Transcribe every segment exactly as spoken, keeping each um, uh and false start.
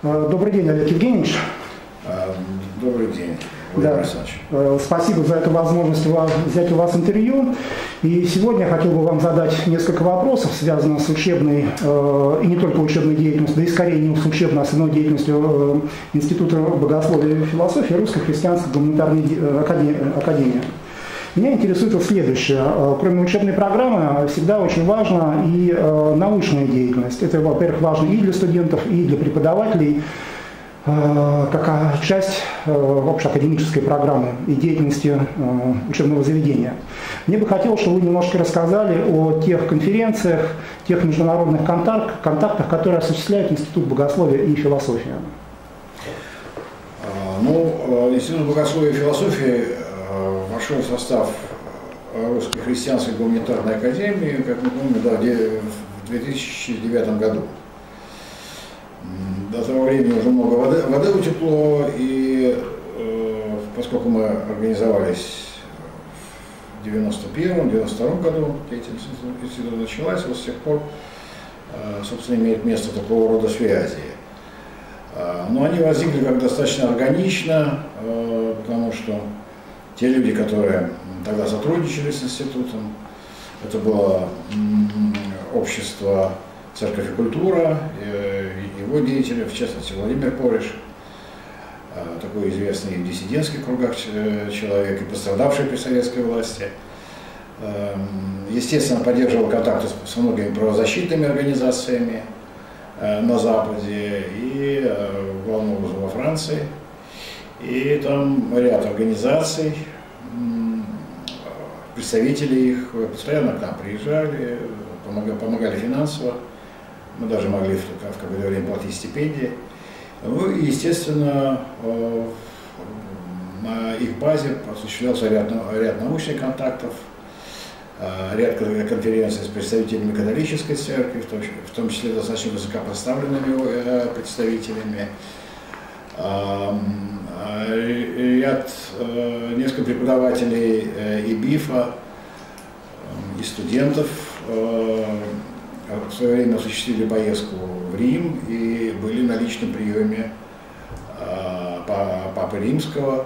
Добрый день, Олег Евгеньевич. Добрый день, да. Спасибо за эту возможность взять у вас интервью. И сегодня я хотел бы вам задать несколько вопросов, связанных с учебной, и не только учебной деятельностью, да и скорее не с учебной, а с иной деятельностью Института богословия и философии Русской христианской гуманитарной академии. Меня интересует вот следующее. Кроме учебной программы, всегда очень важна и научная деятельность. Это, во-первых, важно и для студентов, и для преподавателей, как часть общеакадемической программы и деятельности учебного заведения. Мне бы хотелось, чтобы вы немножко рассказали о тех конференциях, тех международных контактах, контактах, которые осуществляет Институт богословия и философии. Ну, Институт богословия и философии вошел в состав Русской христианской гуманитарной академии, как мы помним, да, в две тысячи девятом году. До того времени уже много воды, воды утекло, и э, поскольку мы организовались в девяносто первом — девяносто втором году, деятельность института началась, вот с тех пор, э, собственно, имеет место такого рода связи. Э, но они возникли как достаточно органично, э, потому что те люди, которые тогда сотрудничали с институтом, это было э, общество «Церковь и культура», его деятели, в частности Владимир Пориш, такой известный в диссидентских кругах человек и пострадавший при советской власти. Естественно, поддерживал контакты с многими правозащитными организациями на Западе и главным образом во Франции. И там ряд организаций, представители их постоянно к нам приезжали, помогали, помогали финансово. Мы даже могли в какое-то время платить стипендии. Ну и, естественно, на их базе осуществлялся ряд, ряд научных контактов, ряд конференций с представителями католической церкви, в том числе достаточно высокопоставленными представителями, ряд, несколько преподавателей и БИФа, и студентов. В свое время осуществили поездку в Рим и были на личном приеме Папы Римского.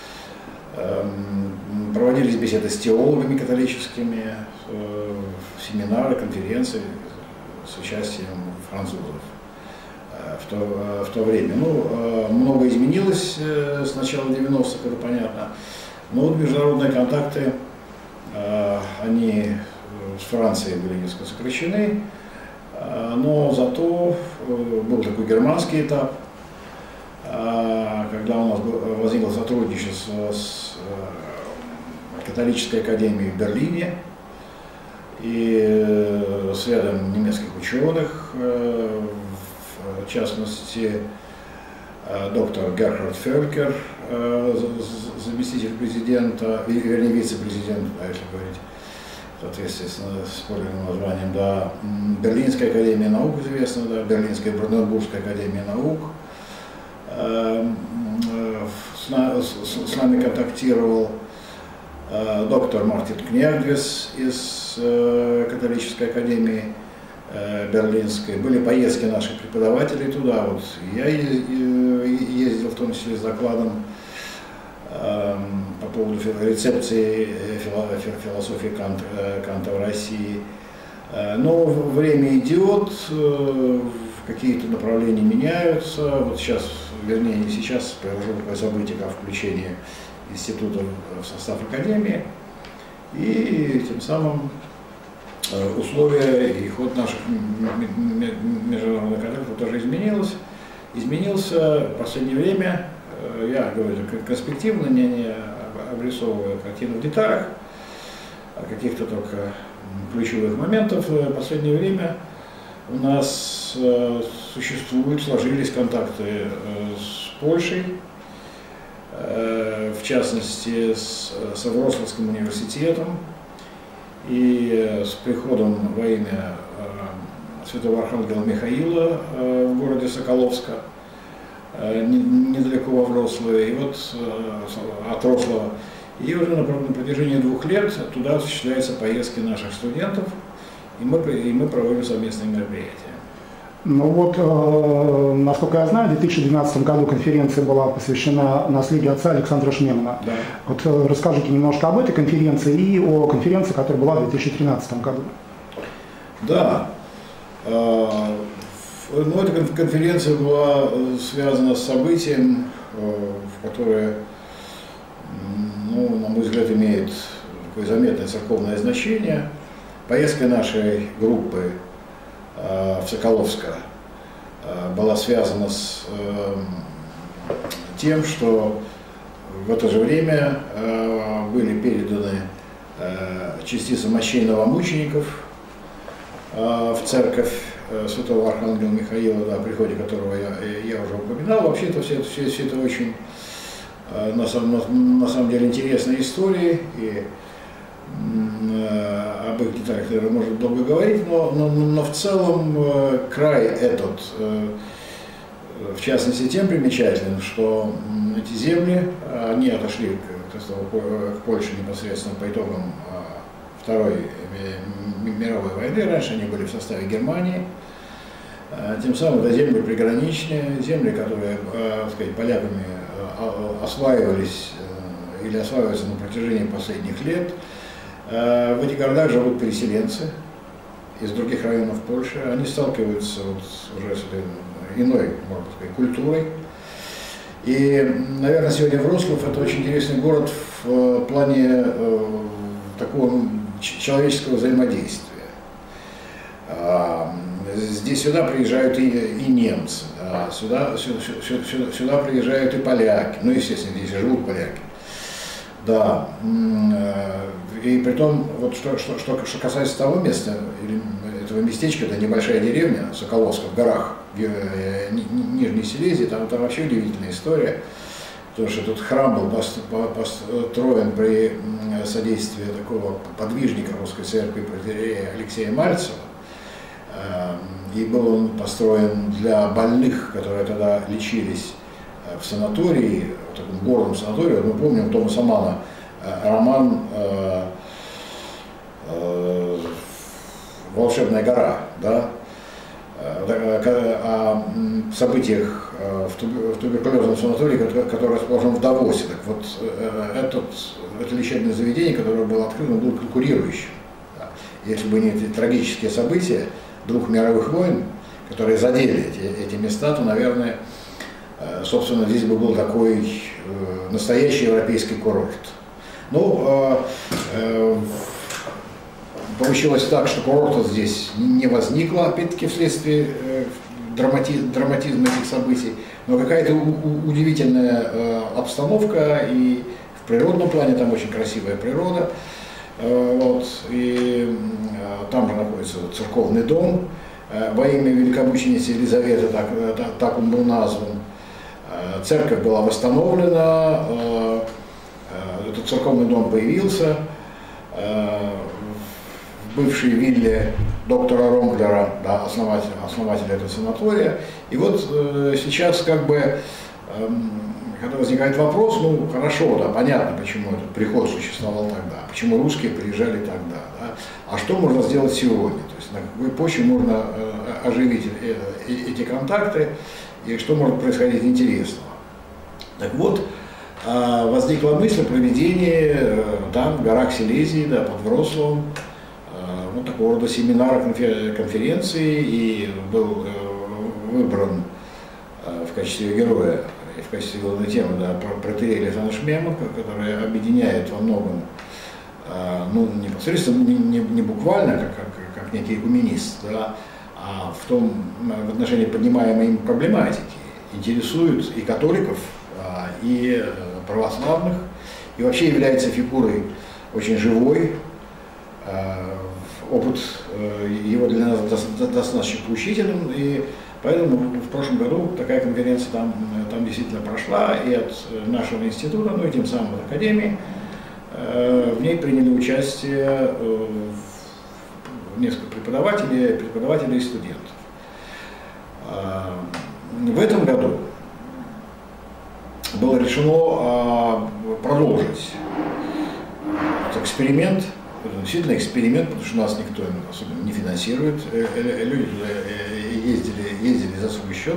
Проводились беседы с теологами католическими, семинары, конференции с участием французов в то, в то время. Ну, много изменилось с начала девяностых, это понятно. Но вот международные контакты, они с Францией были несколько сокращены, но зато был такой германский этап, когда у нас возникло сотрудничество с католической академией в Берлине и с рядом немецких ученых, в частности доктор Герхард Фелькер, заместитель президента, вернее вице-президент, если говорить в соответствии с подлинным названием, да, Берлинская академия наук известна, да, Берлинская Бранденбургская академия наук. С, с, с нами контактировал доктор Мартин Княгдвес из католической академии берлинской. Были поездки наших преподавателей туда. Вот я ездил в том числе с докладом по поводу рецепции философии Канта, Канта в России. Но время идет, какие-то направления меняются. Вот сейчас, вернее не сейчас, произошло такое событие, как включение института в состав академии. И тем самым условия и ход наших международных контактов тоже изменилось. Изменился в последнее время. Я говорю конспективно, не, не обрисовывая картину в деталях, а каких-то только ключевых моментов. В последнее время у нас существуют, сложились контакты с Польшей, в частности с, с Вроцлавским университетом, и с приходом во имя святого архангела Михаила в городе Соколовска, недалеко во Вроцлаве, и вот от Вроцлава. И уже на протяжении двух лет туда осуществляются поездки наших студентов, и мы, и мы проводим совместные мероприятия. Ну вот, э, насколько я знаю, в две тысячи двенадцатом году конференция была посвящена наследию отца Александра Шмемана. Да. Вот э, расскажите немножко об этой конференции и о конференции, которая была в две тысячи тринадцатом году. Да. Ну, эта конференция была связана с событием, которое, ну, на мой взгляд, имеет такое заметное церковное значение. Поездка нашей группы в Соколовское была связана с тем, что в это же время были переданы частицы мощей мучеников в церковь святого Архангела Михаила, да, о приходе которого я, я уже упоминал. Вообще-то все, все, все это очень, на самом, на самом деле, интересные истории, и об их деталях, наверное, можно долго говорить, но, но, но в целом край этот, в частности, тем примечателен, что эти земли, они отошли к, к Польше непосредственно по итогам Второй мировой войны. Раньше они были в составе Германии. Тем самым это земли приграничные, земли, которые, так сказать, поляками осваивались или осваиваются на протяжении последних лет. В этих городах живут переселенцы из других районов Польши. Они сталкиваются вот уже с этой иной, можно сказать, культурой. И, наверное, сегодня Вроцлав — это очень интересный город в плане такого человеческого взаимодействия. Здесь сюда приезжают и, и немцы, да, сюда, сюда, сюда, сюда приезжают и поляки, ну, естественно, здесь живут поляки. Да, и при том, вот что, что, что, что касается того места, или этого местечка, это небольшая деревня, Соколовская, в горах, Нижней Силезии, там, там вообще удивительная история. Потому что тут храм был построен при содействии такого подвижника русской церкви, протоиерея Алексея Мальцева. И был он построен для больных, которые тогда лечились в санатории, в таком горном санатории. Мы помним Томаса Манна роман «Волшебная гора», да? О событиях в туберкулезном санатории, который расположен в Давосе. Так вот, этот, это лечебное заведение, которое было открыто, было конкурирующим. Если бы не эти трагические события двух мировых войн, которые задели эти, эти места, то, наверное, собственно, здесь бы был такой настоящий европейский курорт. Ну, получилось так, что курорта здесь не возникло, опять-таки, вследствие э, драмати драматизма этих событий, но какая-то удивительная э, обстановка, и в природном плане там очень красивая природа. Э, вот, и э, там же находится церковный дом э, во имя великомученицы Елизаветы, так, так, так он был назван. Э, церковь была восстановлена, э, э, этот церковный дом появился. Э, бывшей вилле доктора Ромглера, да, основателя, основателя этого санатория. И вот э, сейчас как бы, э, когда возникает вопрос, ну хорошо, да, понятно, почему этот приход существовал тогда, почему русские приезжали тогда, да, а что можно сделать сегодня, то есть на какой почве можно э, оживить э, э, эти контакты, и что может происходить интересного. Так вот, э, возникла мысль о проведении э, там, в горах Силезии, да, под Вроцлавом, ну, такого рода семинара, конференции, и был э, выбран э, в качестве героя и в качестве главной темы, да, протоиерей Александр Шмеман, который объединяет во многом, э, ну, непосредственно, не, не, не буквально, как, как, как некий экуменист, да, а в том, в отношении поднимаемой им проблематики, интересует и католиков, э, и православных, и вообще является фигурой очень живой. Э, Опыт его для нас достаточно поучительным, и поэтому в прошлом году такая конференция там, там действительно прошла, и от нашего института, ну и тем самым от Академии, в ней приняли участие несколько преподавателей, преподавателей и студентов. В этом году было решено продолжить этот эксперимент Это действительно эксперимент, потому что нас никто особенно не финансирует. Люди туда ездили, ездили за свой счет.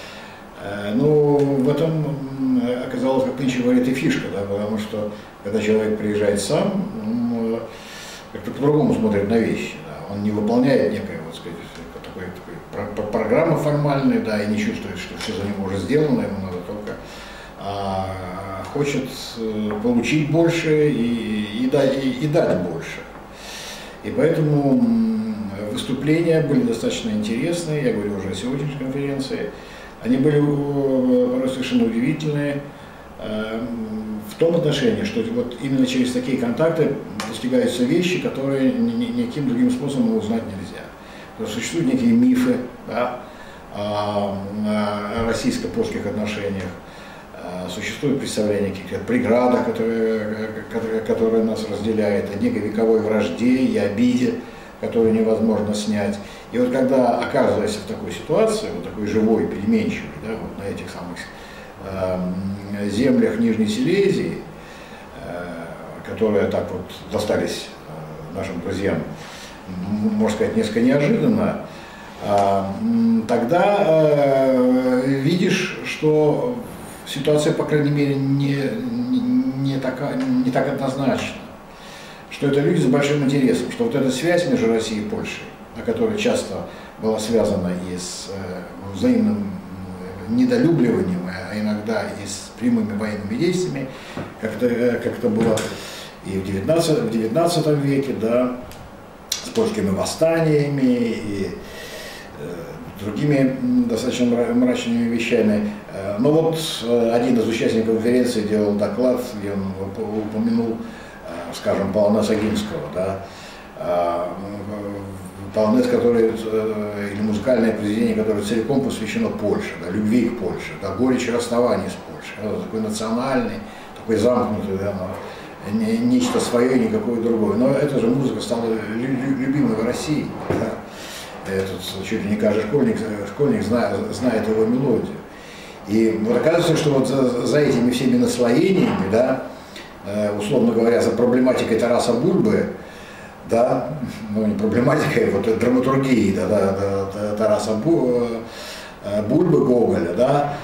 Но в этом оказалась, как нынче говорят, и фишка, да, потому что когда человек приезжает сам, он как-то по-другому смотрит на вещи. Да. Он не выполняет некой, вот, сказать, такой, такой программы формальной, да, и не чувствует, что все за него уже сделано, ему надо только а, хочет получить больше и, и, дать, и, и дать больше. И поэтому выступления были достаточно интересные, я говорю уже о сегодняшней конференции. Они были порой совершенно удивительные э, в том отношении, что вот именно через такие контакты достигаются вещи, которые ни, ни, никаким другим способом узнать нельзя. То есть существуют некие мифы, да, о, о российско-польских отношениях, существует представление о каких-то преградах, которые, которые, которые нас разделяют, о некой вековой вражде и обиде, которую невозможно снять. И вот когда оказываешься в такой ситуации, вот такой живой, переменчивой, да, вот на этих самых э, землях Нижней Силезии, э, которые так вот достались э, нашим друзьям, можно сказать, несколько неожиданно, э, тогда э, видишь, что ситуация, по крайней мере, не, не, не, така, не так однозначна. Что это люди с большим интересом, что вот эта связь между Россией и Польшей, о которой часто была связана и с э, взаимным недолюбливанием, а иногда и с прямыми военными действиями, как это, как это было и в девятнадцатом веке, да, с польскими восстаниями и э, другими достаточно мрачными вещами. Но вот один из участников конференции делал доклад, где он упомянул, скажем, Полонез Огинского, да, полонез, который, или музыкальное произведение, которое целиком посвящено Польше, да, любви к Польше, да, горечи расставания с Польшей, да, такой национальный, такой замкнутый, да, но не, нечто свое, никакое другое. Но эта же музыка стала любимой в России. Да. Этот, чуть ли не каждый школьник, школьник знает, знает его мелодию. И вот оказывается, что вот за, за этими всеми наслоениями, да, условно говоря, за проблематикой Тараса Бульбы, да, ну не проблематикой, вот драматургией, да, да, да, Тараса Бульбы, Гоголя, да,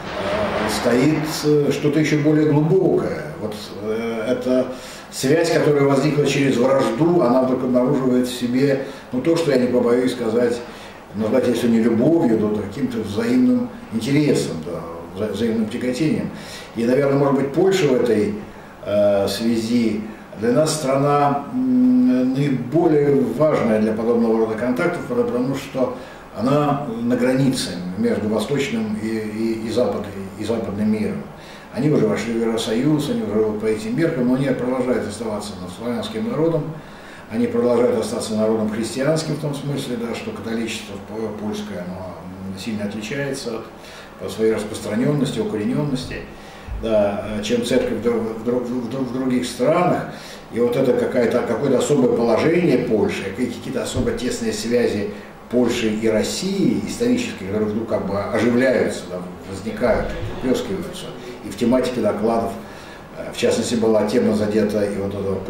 стоит что-то еще более глубокое. Вот эта связь, которая возникла через вражду, она вдруг обнаруживает в себе, ну то, что я не побоюсь сказать, назвать, если не любовью, то каким-то взаимным интересом, да, взаимным тяготением. И, наверное, может быть, Польша в этой э, связи для нас страна наиболее важная для подобного рода контактов, потому что она на границе между восточным и, и, и, запад, и западным миром. Они уже вошли в Евросоюз, они уже вот по этим меркам, но они продолжают оставаться славянским народом, они продолжают остаться народом христианским в том смысле, да, что католичество польское оно сильно отличается от, по своей распространенности, укорененности, да, чем церковь в, в, в, в других странах. И вот это какое-то какое-то особое положение Польши, какие-то особо тесные связи Польши и России исторические, которые вдруг как бы оживляются, да, возникают, выплескиваются. И в тематике докладов, в частности, была тема задета и вот этого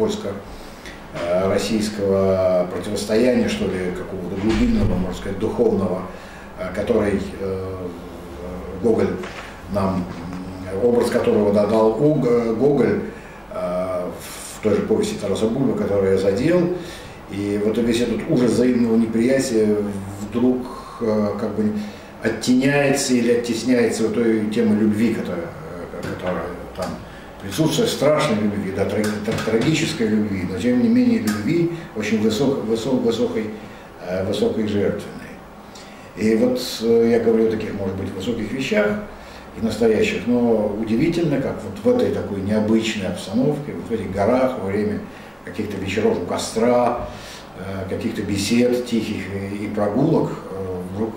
польско-российского противостояния, что ли, какого-то глубинного, можно сказать, духовного, который Гоголь нам, образ которого дал Гоголь в той же повести Тараса Бульбы, которую я задел. И вот весь этот ужас взаимного неприятия вдруг как бы оттеняется или оттесняется вот той темы любви, которая, которая там присутствует, страшной любви, да, трагической любви, но тем не менее любви очень высок, высок, высокой, высокой жертвенной. И вот я говорю о таких, может быть, высоких вещах и настоящих, но удивительно, как вот в этой такой необычной обстановке, вот в этих горах, во время каких-то вечеров у костра, каких-то бесед тихих и прогулок, вдруг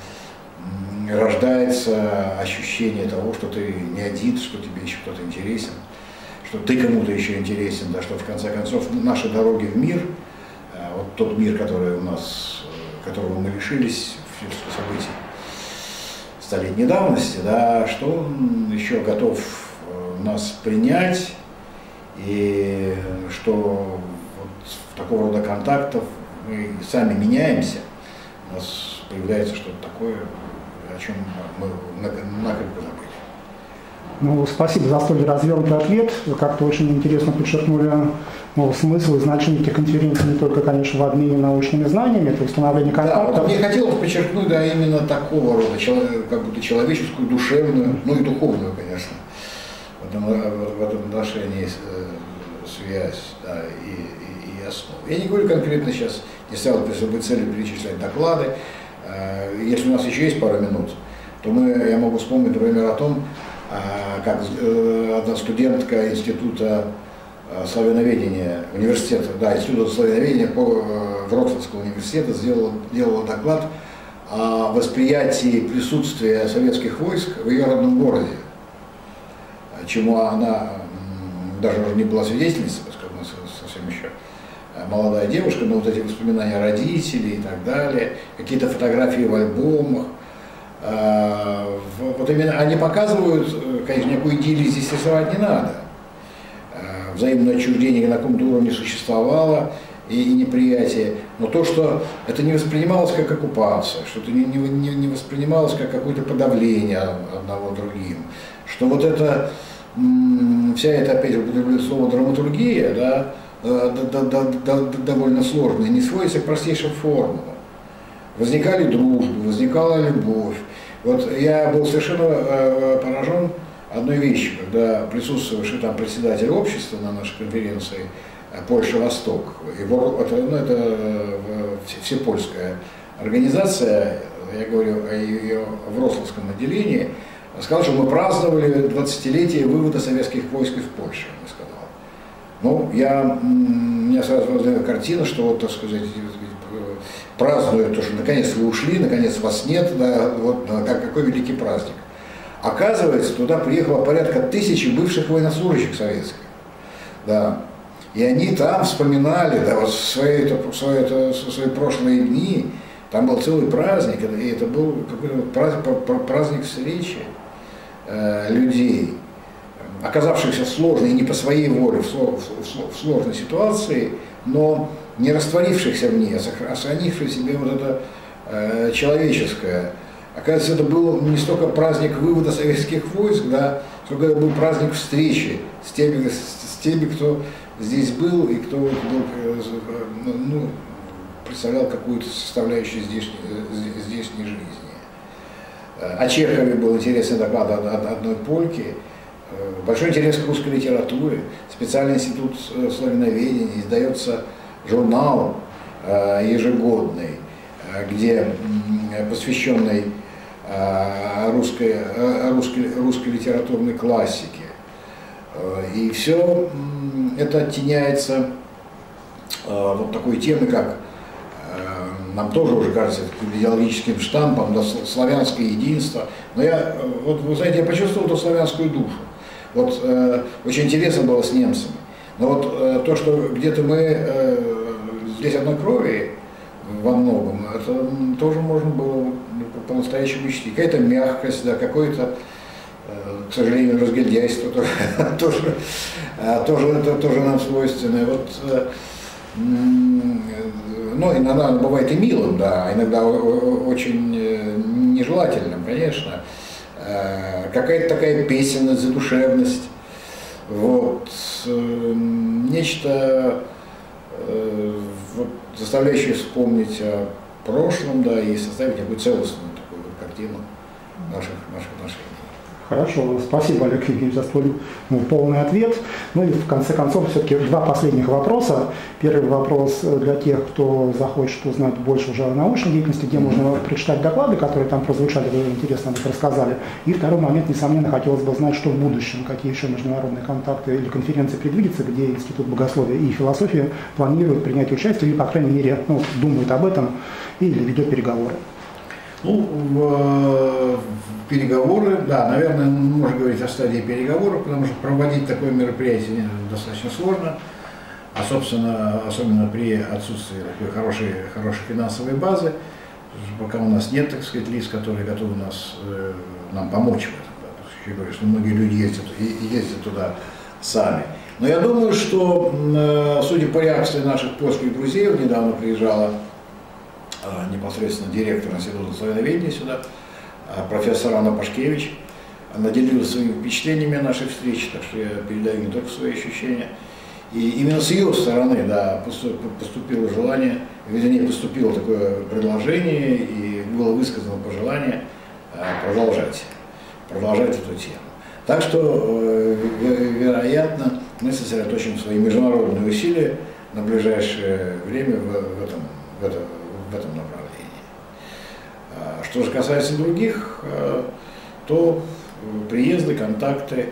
рождается ощущение того, что ты не один, что тебе еще кто-то интересен, что ты кому-то еще интересен, да, что в конце концов наши дороги в мир, вот тот мир, который у нас, которого мы лишились в событий столетней давности, да, что он еще готов нас принять, и что вот такого рода контактов мы сами меняемся, у нас появляется что-то такое, о чем мы накрепко забыли. Ну, спасибо за столь развернутый ответ. Вы как-то очень интересно подчеркнули ну, смысл и значение этих конференций не только, конечно, в обмене научными знаниями, это установление контактов. Да, вот мне хотелось подчеркнуть, да, именно такого рода, как будто человеческую, душевную, ну и духовную, конечно, в этом, в этом отношении связь, да, и, и, и основу. Я не говорю конкретно сейчас, не ставил перед собой цели перечислять доклады. Если у нас еще есть пару минут, то мы, я могу вспомнить, например, о том, как одна студентка Института славяноведения, университета, да, Института славяноведения по Вроцлавского университета сделала, делала доклад о восприятии присутствия советских войск в ее родном городе, чему она даже уже не была свидетельницей, поскольку она совсем еще молодая девушка, но вот эти воспоминания родителей и так далее, какие-то фотографии в альбомах, вот именно они показывают, конечно, никакой идиллии здесь рисовать не надо. Взаимное отчуждение на каком-то уровне существовало и, и неприятие, но то, что это не воспринималось как оккупация, что это не, не, не воспринималось как какое-то подавление одного другим, что вот это, вся эта, опять употреблю слово, драматургия, да, да, да, да, довольно сложная, не сводится к простейшим формулам. Возникали дружбы, возникала любовь. Вот я был совершенно э, поражен одной вещью, когда присутствовавший там председатель общества на нашей конференции Польша-Восток, его, это, ну, это э, всепольская организация, я говорю о ее Вроцлавском отделении, сказал, что мы праздновали двадцатилетие вывода советских войск из Польши, он сказал. Ну, я, у меня сразу возникла картина, что вот, так сказать, празднуют то, что наконец вы ушли, наконец вас нет, да, вот как, какой великий праздник. Оказывается, туда приехало порядка тысячи бывших военнослужащих советских. Да. И они там вспоминали, да, вот свои, это, свои, это, свои прошлые дни, там был целый праздник, и это был какой-то праздник, праздник встречи э, людей, оказавшихся в сложной, и не по своей воле, в, в, в сложной ситуации, но не растворившихся в ней, а сохранивших в себе вот это э, человеческое. Оказывается, это был не столько праздник вывода советских войск, да, сколько это был праздник встречи с теми, с, с теми, кто здесь был и кто был, ну, представлял какую-то составляющую здешней, здешней жизни. О Чехове был интересный доклад от одной польки. Большой интерес к русской литературе, специальный институт славяноведения, издается журнал э, ежегодный, э, где э, посвященный э, русской, э, русской, русской литературной классике. Э, и все э, это оттеняется э, вот такой темой, как э, нам тоже уже кажется идеологическим штампом, да, славянское единство. Но я, вот, вы знаете, я почувствовал эту славянскую душу. Вот э, очень интересно было с немцами. Но вот э, то, что где-то мы э, здесь одной крови во многом, это тоже можно было по-настоящему учти. Какая-то мягкость, да, какое-то, э, к сожалению, разгильдяйство тоже, тоже, тоже, это тоже нам свойственно. Вот, э, ну, иногда оно бывает и милым, да, а иногда очень нежелательным, конечно. Э, какая-то такая песенность, задушевность. Вот, э, нечто, э, вот, заставляющее вспомнить о прошлом, да, и составить некую целостную такую вот картину наших, наших отношений. Хорошо, спасибо, Олег Евгеньевич, за столь ну, полный ответ. Ну и в конце концов, все-таки два последних вопроса. Первый вопрос для тех, кто захочет узнать больше уже о научной деятельности, где можно прочитать доклады, которые там прозвучали, вы интересно об них рассказали. И второй момент, несомненно, хотелось бы знать, что в будущем, какие еще международные контакты или конференции предвидятся, где Институт богословия и философии планирует принять участие, или, по крайней мере, ну, думает об этом или ведет переговоры. Ну, в, в переговоры, да, наверное, можно говорить о стадии переговоров, потому что проводить такое мероприятие достаточно сложно, а, собственно, особенно при отсутствии такой хорошей, хорошей финансовой базы, пока у нас нет, так сказать, лиц, которые готовы нас, э, нам помочь в этом. Да, я говорю, что многие люди ездят, ездят туда сами. Но я думаю, что, судя по реакции наших польских друзей, недавно приезжала непосредственно директор Института славяноведения сюда, профессор Анна Пашкевич, она делилась своими впечатлениями о нашей встрече, так что я передаю не только свои ощущения. И именно с ее стороны, да, поступило желание, вернее, поступило такое предложение и было высказано пожелание продолжать, продолжать эту тему. Так что, вероятно, мы сосредоточим свои международные усилия на ближайшее время в, в, этом, в, этом, в этом направлении. Что же касается других, то приезды, контакты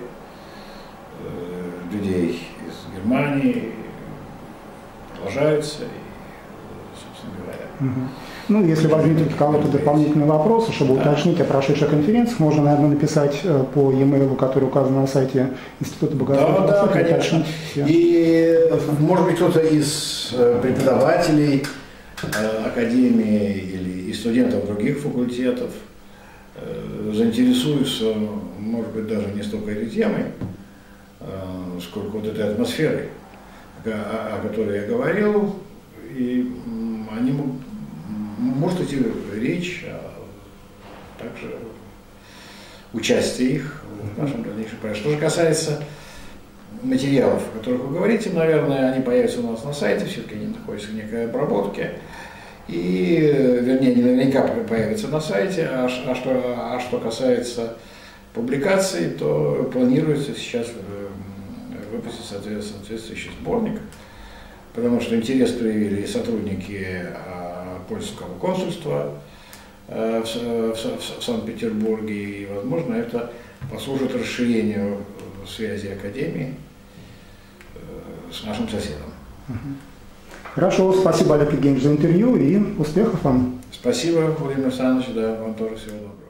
людей из Германии продолжаются, и, собственно говоря. Угу. Ну, если возникнут у кого-то дополнительные вопросы, чтобы да. уточнить о прошедших конференциях, можно, наверное, написать по e-mail, который указан на сайте Института Богословия. Да, да, конечно. И, может быть, кто-то из преподавателей академии или и студентов других факультетов заинтересуются, может быть, даже не столько этой темой, сколько вот этой атмосферой, о, о которой я говорил, и они могут, может идти речь, а также участие их в нашем дальнейшем проекте. Что же касается материалов, о которых вы говорите, наверное, они появятся у нас на сайте, все-таки они находятся в некой обработке. И, вернее, не наверняка появится на сайте, а, а, что, а что касается публикаций, то планируется сейчас выпустить соответствующий сборник, потому что интерес проявили сотрудники польского консульства в, в, в Санкт-Петербурге, и, возможно, это послужит расширению связи Академии с нашим соседом. Хорошо, спасибо, Олег Евгеньевич, за интервью и успехов вам. Спасибо, Владимир Александрович, да, вам тоже всего доброго.